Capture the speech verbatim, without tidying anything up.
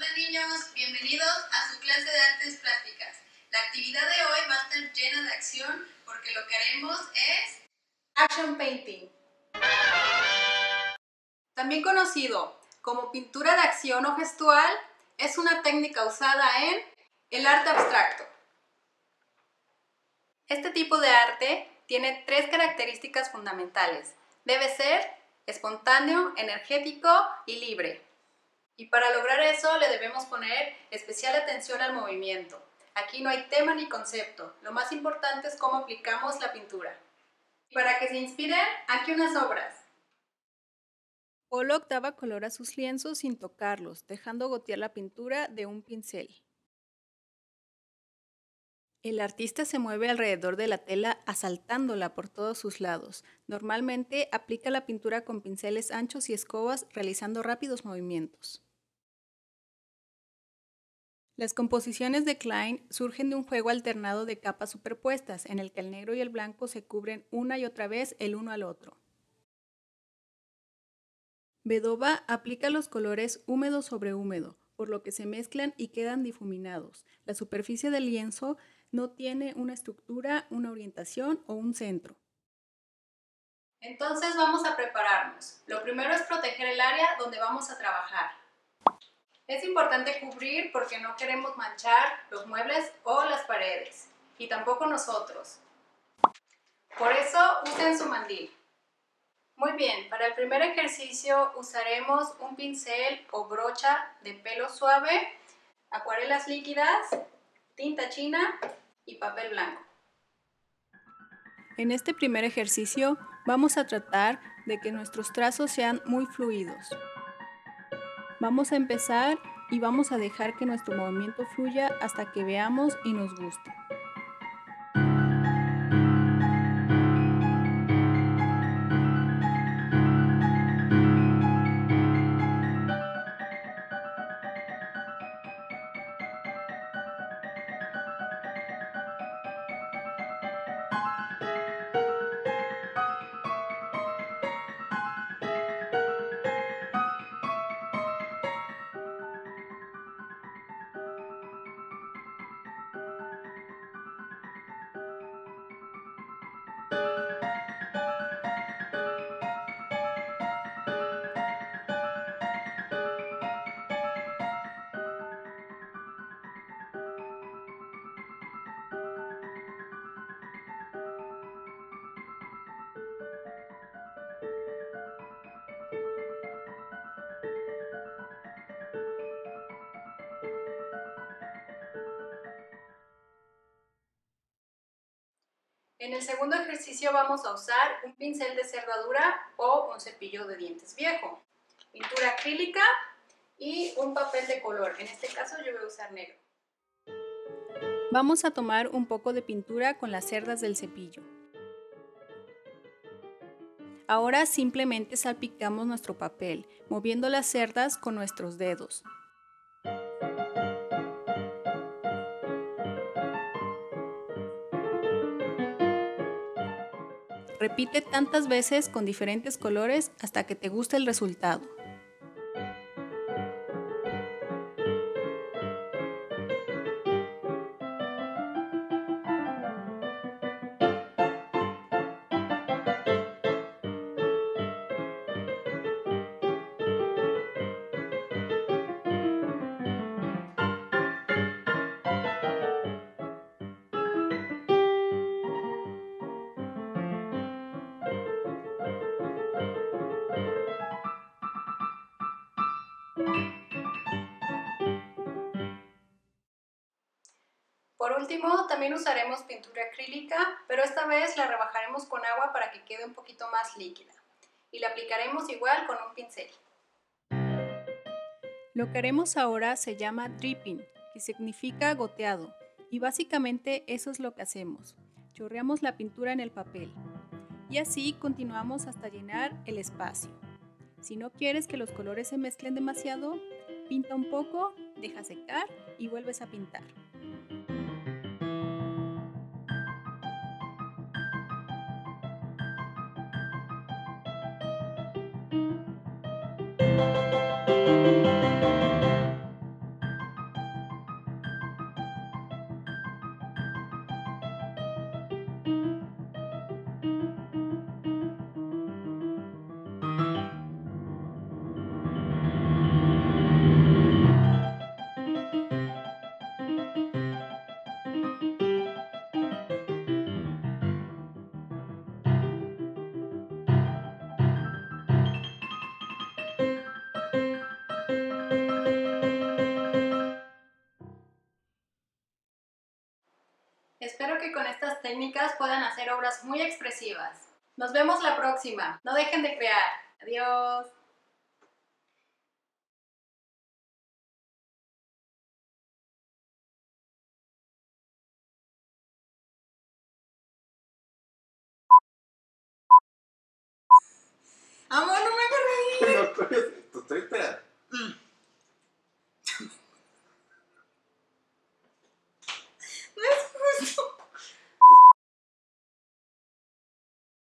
Hola niños, bienvenidos a su clase de artes plásticas. La actividad de hoy va a estar llena de acción porque lo que haremos es Action Painting. También conocido como pintura de acción o gestual, es una técnica usada en el arte abstracto. Este tipo de arte tiene tres características fundamentales. Debe ser espontáneo, energético y libre. Y para lograr eso le debemos poner especial atención al movimiento. Aquí no hay tema ni concepto, lo más importante es cómo aplicamos la pintura. Para que se inspiren, aquí unas obras. Pollock daba color a sus lienzos sin tocarlos, dejando gotear la pintura de un pincel. El artista se mueve alrededor de la tela asaltándola por todos sus lados. Normalmente aplica la pintura con pinceles anchos y escobas, realizando rápidos movimientos. Las composiciones de Klein surgen de un juego alternado de capas superpuestas, en el que el negro y el blanco se cubren una y otra vez el uno al otro. Vedova aplica los colores húmedo sobre húmedo, por lo que se mezclan y quedan difuminados. La superficie del lienzo no tiene una estructura, una orientación o un centro. Entonces vamos a prepararnos. Lo primero es proteger el área donde vamos a trabajar. Es importante cubrir porque no queremos manchar los muebles o las paredes, y tampoco nosotros. Por eso usen su mandil. Muy bien, para el primer ejercicio usaremos un pincel o brocha de pelo suave, acuarelas líquidas, tinta china y papel blanco. En este primer ejercicio vamos a tratar de que nuestros trazos sean muy fluidos. Vamos a empezar y vamos a dejar que nuestro movimiento fluya hasta que veamos y nos guste. En el segundo ejercicio vamos a usar un pincel de cerradura o un cepillo de dientes viejo, pintura acrílica y un papel de color. En este caso yo voy a usar negro. Vamos a tomar un poco de pintura con las cerdas del cepillo. Ahora simplemente salpicamos nuestro papel, moviendo las cerdas con nuestros dedos. Repite tantas veces con diferentes colores hasta que te guste el resultado. Por último, también usaremos pintura acrílica, pero esta vez la rebajaremos con agua para que quede un poquito más líquida. Y la aplicaremos igual con un pincel. Lo que haremos ahora se llama dripping, que significa goteado, y básicamente eso es lo que hacemos. Chorreamos la pintura en el papel, y así continuamos hasta llenar el espacio. Si no quieres que los colores se mezclen demasiado, pinta un poco, deja secar y vuelves a pintar. técnicas puedan hacer obras muy expresivas. Nos vemos la próxima. No dejen de crear. Adiós. Amor, no me hagas reír. No, estoy esperando.